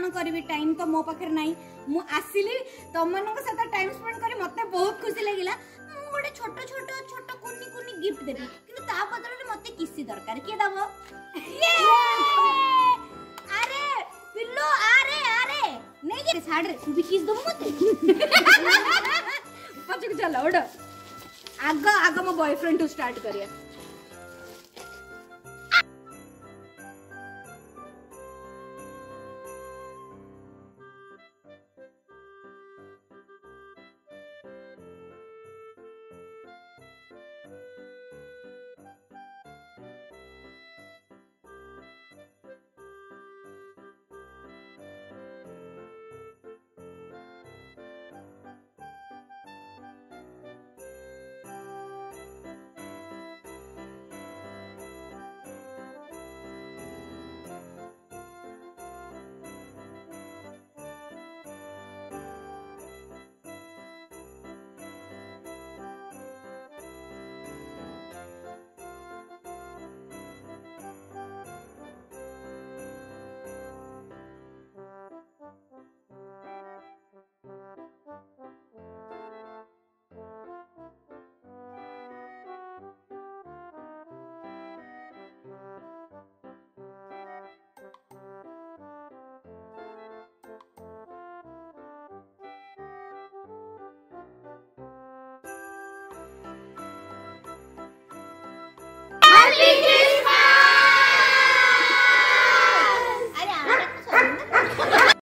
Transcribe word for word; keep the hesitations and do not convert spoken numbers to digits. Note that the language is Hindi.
कौन करी टाइम तो मो पाखे नहीं मु आसिली तुम मान सहित टाइम स्पेंड करी मते बहुत खुशी लगिला मु गोटे छोट छोट छोट कुनी कुनी गिफ्ट देबी किंतु ता बदले मते किसी दरकार के दबो अरे पिल्लो अरे अरे नहीं के छाड़ रे तू भी किस दबो मते पछक चला ओड आग आग मो बॉयफ्रेंड टू स्टार्ट करिया